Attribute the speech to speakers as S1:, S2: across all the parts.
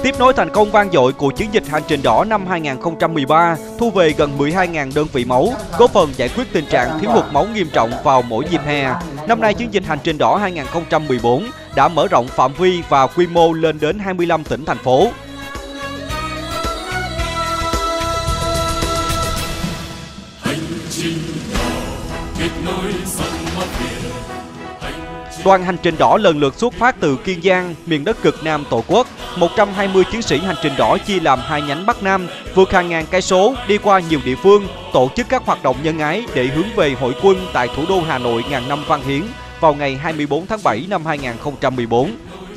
S1: Tiếp nối thành công vang dội của chiến dịch Hành trình đỏ năm 2013, thu về gần 12.000 đơn vị máu, góp phần giải quyết tình trạng thiếu hụt máu nghiêm trọng vào mỗi dịp hè. Năm nay, chiến dịch Hành trình đỏ 2014 đã mở rộng phạm vi và quy mô lên đến 25 tỉnh, thành phố. Đoàn hành trình đỏ lần lượt xuất phát từ Kiên Giang, miền đất cực Nam Tổ quốc. 120 chiến sĩ hành trình đỏ chia làm 2 nhánh Bắc Nam, vượt hàng ngàn cây số, đi qua nhiều địa phương, tổ chức các hoạt động nhân ái để hướng về hội quân tại thủ đô Hà Nội ngàn năm văn hiến vào ngày 24 tháng 7 năm 2014.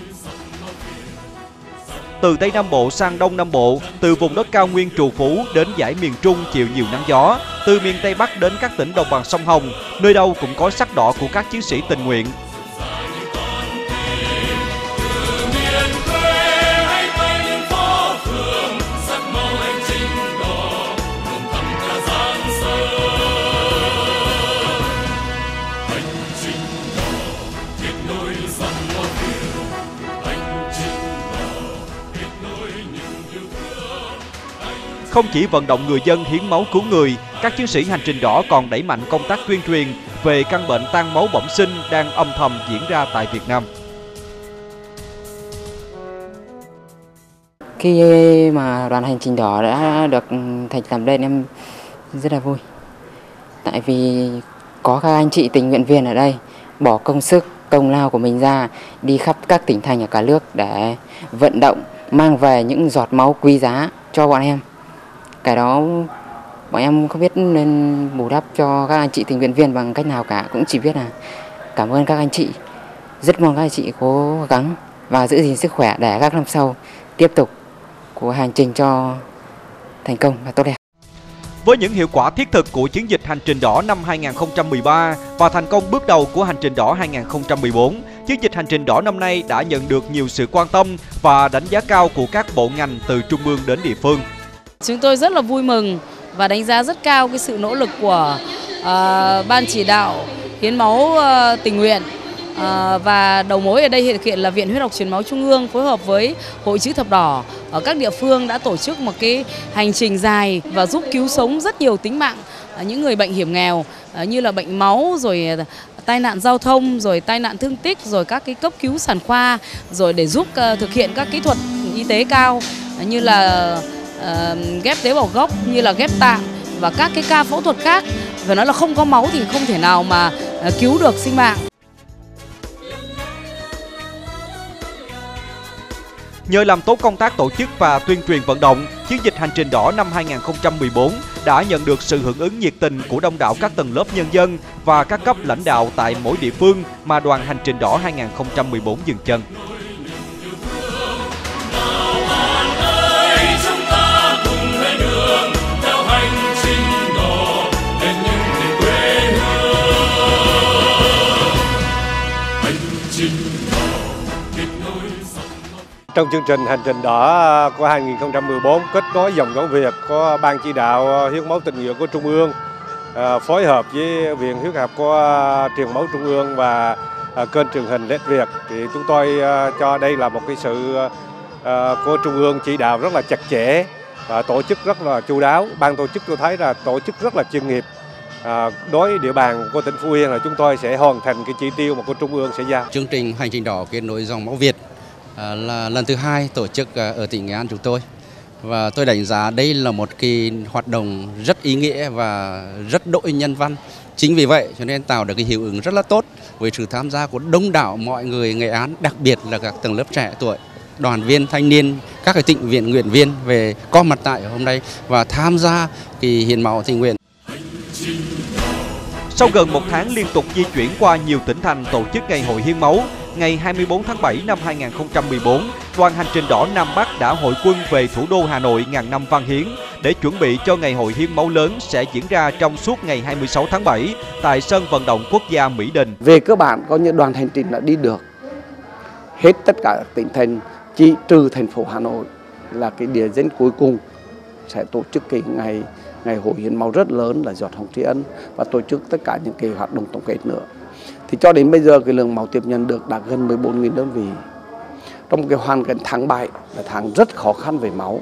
S1: Từ Tây Nam Bộ sang Đông Nam Bộ, từ vùng đất cao nguyên Trù Phú đến dải miền Trung chịu nhiều nắng gió, từ miền Tây Bắc đến các tỉnh đồng bằng sông Hồng, nơi đâu cũng có sắc đỏ của các chiến sĩ tình nguyện. Không chỉ vận động người dân hiến máu cứu người, các chiến sĩ hành trình đỏ còn đẩy mạnh công tác tuyên truyền về căn bệnh tan máu bẩm sinh đang âm thầm diễn ra tại Việt Nam.
S2: Khi mà đoàn hành trình đỏ đã được thành lập lên, em rất là vui. Tại vì có các anh chị tình nguyện viên ở đây bỏ công sức, công lao của mình ra đi khắp các tỉnh thành ở cả nước để vận động, mang về những giọt máu quý giá cho bọn em. Cái đó bọn em không biết nên bù đắp cho các anh chị tình nguyện viên bằng cách nào cả, cũng chỉ biết là cảm ơn các anh chị. Rất mong các anh chị cố gắng và giữ gìn sức khỏe để các năm sau tiếp tục của hành trình cho thành công và tốt đẹp.
S1: Với những hiệu quả thiết thực của chiến dịch Hành trình đỏ năm 2013 và thành công bước đầu của Hành trình đỏ 2014, chiến dịch Hành trình đỏ năm nay đã nhận được nhiều sự quan tâm và đánh giá cao của các bộ ngành từ trung ương đến địa phương.
S3: Chúng tôi rất là vui mừng và đánh giá rất cao cái sự nỗ lực của Ban chỉ đạo hiến máu tình nguyện và đầu mối ở đây thực hiện là Viện Huyết học Truyền máu Trung ương phối hợp với Hội Chữ thập đỏ ở các địa phương đã tổ chức một cái hành trình dài và giúp cứu sống rất nhiều tính mạng những người bệnh hiểm nghèo như là bệnh máu, rồi tai nạn giao thông, rồi tai nạn thương tích, rồi các cái cấp cứu sản khoa, rồi để giúp thực hiện các kỹ thuật y tế cao như là ghép tế bào gốc, như là ghép tạng và các cái ca phẫu thuật khác. Phải nói là không có máu thì không thể nào mà cứu được sinh mạng.
S1: Nhờ làm tốt công tác tổ chức và tuyên truyền vận động, chiến dịch Hành trình đỏ năm 2014 đã nhận được sự hưởng ứng nhiệt tình của đông đảo các tầng lớp nhân dân và các cấp lãnh đạo tại mỗi địa phương mà đoàn Hành trình đỏ 2014 dừng chân.
S4: Trong chương trình Hành trình đỏ của 2014 kết nối dòng máu Việt có Ban chỉ đạo hiến máu tình nguyện của Trung ương phối hợp với Viện Huyết học của Truyền máu Trung ương và kênh truyền hình LED Việt, thì chúng tôi cho đây là một cái sự của Trung ương chỉ đạo rất là chặt chẽ và tổ chức rất là chu đáo. Ban tổ chức tôi thấy là tổ chức rất là chuyên nghiệp. Đối với địa bàn của tỉnh Phú Yên là chúng tôi sẽ hoàn thành cái chỉ tiêu mà của Trung ương sẽ giao.
S5: Chương trình Hành trình đỏ kết nối dòng máu Việt là lần thứ 2 tổ chức ở tỉnh Nghệ An chúng tôi, và tôi đánh giá đây là một cái hoạt động rất ý nghĩa và rất đội nhân văn. Chính vì vậy cho nên tạo được cái hiệu ứng rất là tốt với sự tham gia của đông đảo mọi người Nghệ An, đặc biệt là các tầng lớp trẻ tuổi, đoàn viên, thanh niên, các cái tình nguyện viên về có mặt tại hôm nay và tham gia cái hiến máu tình nguyện.
S1: Sau gần 1 tháng liên tục di chuyển qua nhiều tỉnh thành tổ chức ngày hội hiến máu, ngày 24 tháng 7 năm 2014, đoàn hành trình đỏ Nam Bắc đã hội quân về thủ đô Hà Nội ngàn năm văn hiến để chuẩn bị cho ngày hội hiến máu lớn sẽ diễn ra trong suốt ngày 26 tháng 7 tại sân vận động quốc gia Mỹ Đình.
S6: Về cơ bản có những đoàn hành trình đã đi được hết tất cả tỉnh thành, chỉ trừ thành phố Hà Nội là cái địa danh cuối cùng sẽ tổ chức cái ngày hội hiến máu rất lớn là giọt hồng tri ân và tổ chức tất cả những cái hoạt động tổng kết nữa. Thì cho đến bây giờ cái lượng máu tiếp nhận được đã gần 14.000 đơn vị trong cái hoàn cảnh tháng 7 là tháng rất khó khăn về máu.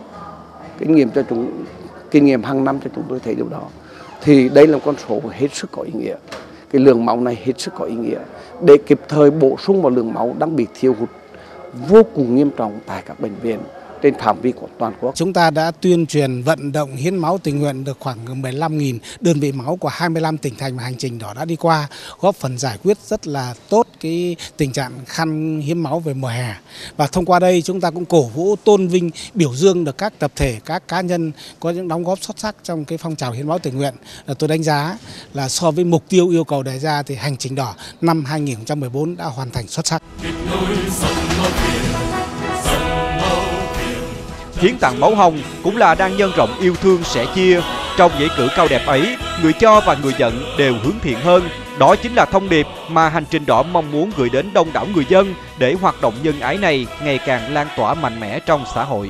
S6: Kinh nghiệm hàng năm cho chúng tôi thấy điều đó. Thì đây là con số hết sức có ý nghĩa. Cái lượng máu này hết sức có ý nghĩa để kịp thời bổ sung vào lượng máu đang bị thiếu hụt vô cùng nghiêm trọng tại các bệnh viện trên phạm vi của toàn quốc.
S7: Chúng ta đã tuyên truyền vận động hiến máu tình nguyện được khoảng 15.000 đơn vị máu của 25 tỉnh thành mà hành trình đó đã đi qua, góp phần giải quyết rất là tốt cái tình trạng khan hiến máu về mùa hè. Và thông qua đây chúng ta cũng cổ vũ, tôn vinh, biểu dương được các tập thể, các cá nhân có những đóng góp xuất sắc trong cái phong trào hiến máu tình nguyện. Tôi đánh giá là so với mục tiêu yêu cầu đề ra thì hành trình đỏ năm 2014 đã hoàn thành xuất sắc.
S1: Hiến tặng máu hồng cũng là đang nhân rộng yêu thương sẻ chia. Trong nghĩa cử cao đẹp ấy, người cho và người nhận đều hướng thiện hơn. Đó chính là thông điệp mà Hành trình đỏ mong muốn gửi đến đông đảo người dân để hoạt động nhân ái này ngày càng lan tỏa mạnh mẽ trong xã hội.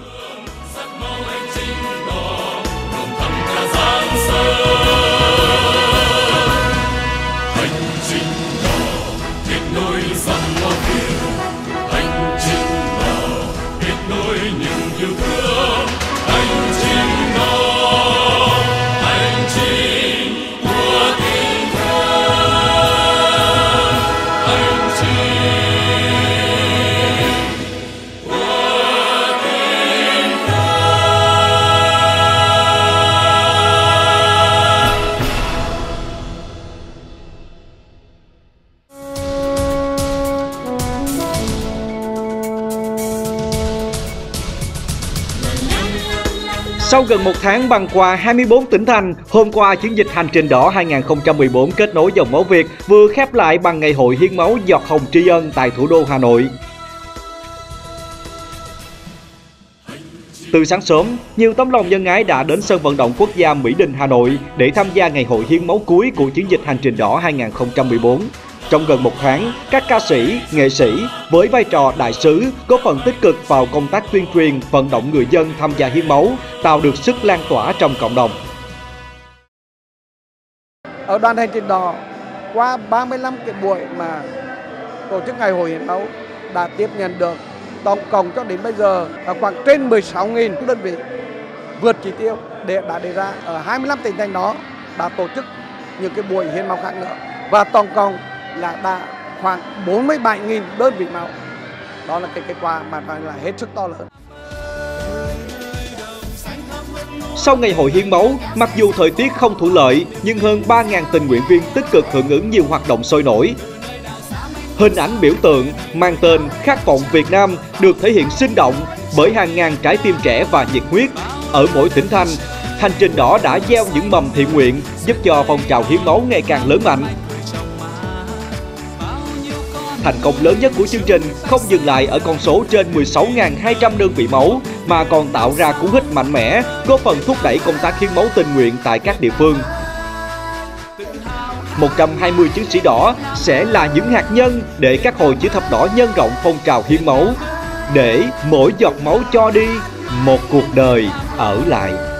S1: Sau gần một tháng băng qua 24 tỉnh thành, hôm qua chiến dịch Hành trình đỏ 2014 kết nối dòng máu Việt vừa khép lại bằng ngày hội hiến máu giọt hồng tri ân tại thủ đô Hà Nội. Từ sáng sớm, nhiều tấm lòng nhân ái đã đến sân vận động quốc gia Mỹ Đình, Hà Nội để tham gia ngày hội hiến máu cuối của chiến dịch Hành trình đỏ 2014. Trong gần một tháng, các ca sĩ, nghệ sĩ với vai trò đại sứ góp phần tích cực vào công tác tuyên truyền, vận động người dân tham gia hiến máu, tạo được sức lan tỏa trong cộng đồng.
S6: Ở đoàn hành trình đỏ, qua 35 cái buổi mà tổ chức ngày hội hiến máu đã tiếp nhận được tổng cộng cho đến bây giờ là khoảng trên 16.000 đơn vị vượt chỉ tiêu đã đề ra. Ở 25 tỉnh thành đó đã tổ chức những cái buổi hiến máu khác nữa, và tổng cộng là đã khoảng 47.000 đơn vị máu. Đó là cái kết quả mà phải là hết sức to lớn.
S1: Sau ngày hội hiến máu, mặc dù thời tiết không thuận lợi, nhưng hơn 3.000 tình nguyện viên tích cực hưởng ứng nhiều hoạt động sôi nổi. Hình ảnh biểu tượng mang tên Khát vọng Việt Nam được thể hiện sinh động bởi hàng ngàn trái tim trẻ và nhiệt huyết. Ở mỗi tỉnh thành, Hành trình đỏ đã gieo những mầm thiện nguyện giúp cho phong trào hiến máu ngày càng lớn mạnh. Thành công lớn nhất của chương trình không dừng lại ở con số trên 16.200 đơn vị máu, mà còn tạo ra cú hích mạnh mẽ, góp phần thúc đẩy công tác hiến máu tình nguyện tại các địa phương. 120 chiến sĩ đỏ sẽ là những hạt nhân để các hội chữ thập đỏ nhân rộng phong trào hiến máu, để mỗi giọt máu cho đi, một cuộc đời ở lại.